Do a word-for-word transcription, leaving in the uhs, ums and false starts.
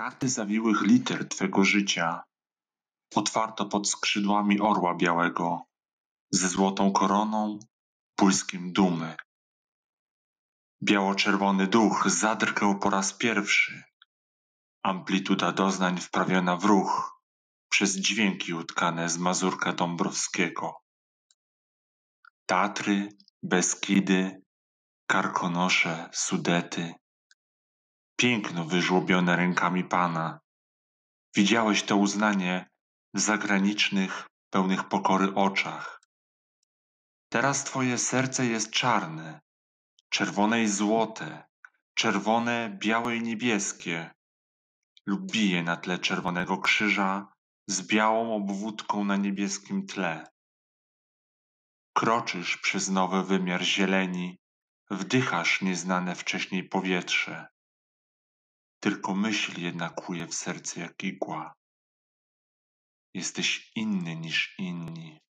Karty zawiłych liter twego życia otwarto pod skrzydłami orła białego, ze złotą koroną, błyskiem dumy. Biało-czerwony duch zadrgał po raz pierwszy, amplituda doznań wprawiona w ruch przez dźwięki utkane z Mazurka Dąbrowskiego. Tatry, Beskidy, Karkonosze, Sudety, piękno wyżłobione rękami Pana. Widziałeś to uznanie w zagranicznych, pełnych pokory oczach. Teraz twoje serce jest czarne, czerwone i złote, czerwone, białe i niebieskie, lub bije na tle czerwonego krzyża z białą obwódką na niebieskim tle. Kroczysz przez nowy wymiar zieleni, wdychasz nieznane wcześniej powietrze. Tylko myśl jedna kłuje w serce jak igła. Jesteś inny niż inni.